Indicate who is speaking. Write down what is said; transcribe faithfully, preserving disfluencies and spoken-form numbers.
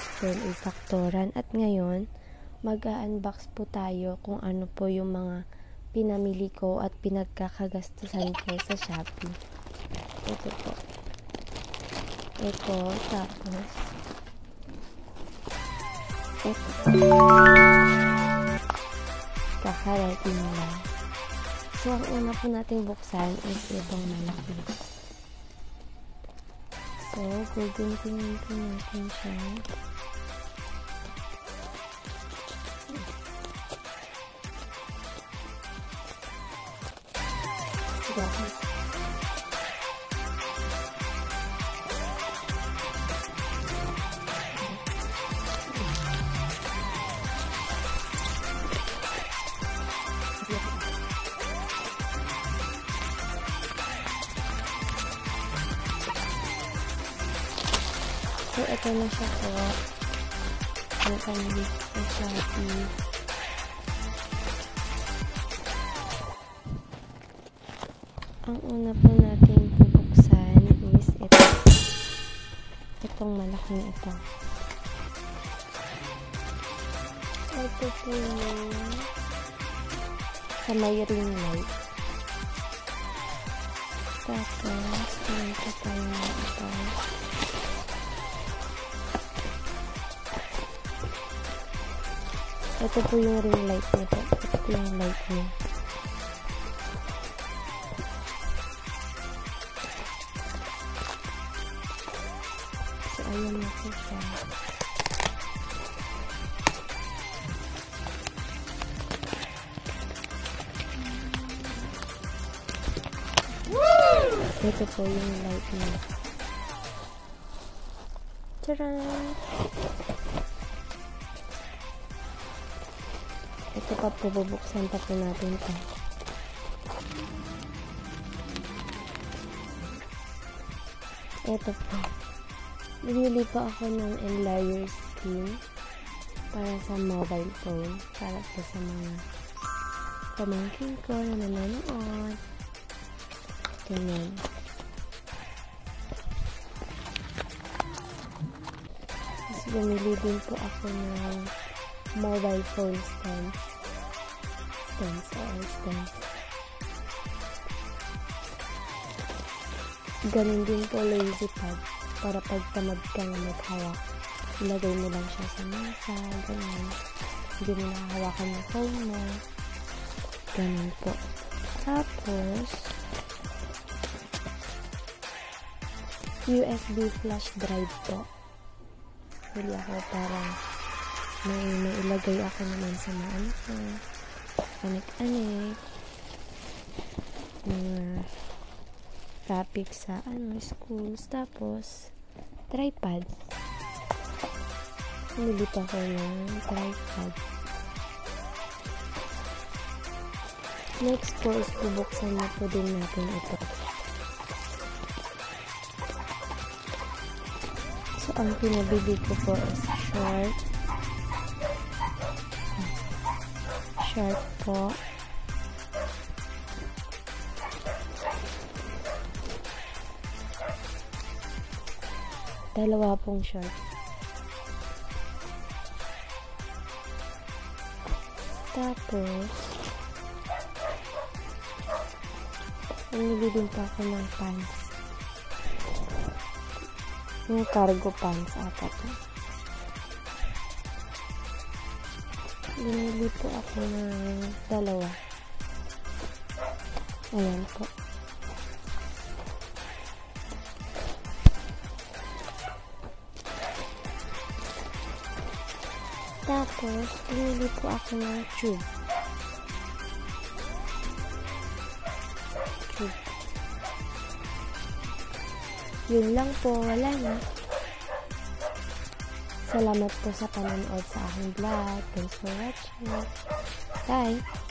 Speaker 1: spoon ay faktoran. At ngayon, mag-a-unbox po tayo kung ano po yung mga pinamili ko at pinagkakagastusan ko sa Shopee. Ito po. Ito, tapos ito po. Kakarating lang. So, ang una po nating buksan is itong malaki. So, gugungtingin po natin siya. Guys. So, ito na siya po. Ang kanili sa Shopee. Ang una po natin bubuksan is ito. Itong malaking ito. Ito po yung sa may ring light. Tapos, ito pa yung ito. Ito po yung ring light nito. Ito po yung light niya. So, ayan na po siya. Ito po yung light niya. Tcharan! Ito pa po, bubuksan pa po natin ito. Ito po. Bumili pa ako ng Enlayer skin para sa mobile phone. Para po sa mga pamangkin ko na nanonood. Ganyan. Tapos bumili din po ako ng mobile phone stands. Stands or stands. Ganun din po lazy pad. Para pag tamad kang maghawak, ilagay mo lang siya sa mesa. Ganun. Hindi mo nakahawakan yung phone mo. Ganun po. Tapos, U S B flash drive po. Bili ako para may mailagay ako naman sa mga ano ko, anik-anik, mga topic sa ano, schools. Tapos, tripod. Bili pa ko ng tripod. Next po is bubuksan na po din natin ito. So, ang pinabili ko po is short. Short po. Dalawa pong short. Tapos, namili din pa ako ng pants. Yung cargo pants ata po. Binili po ako ng dalawa. Ayan po. Tapos, binili po ako ng tube. Tube. Yun lang po, wala na. Salamat po sa panonood sa aking vlog. Thanks for watching. Bye!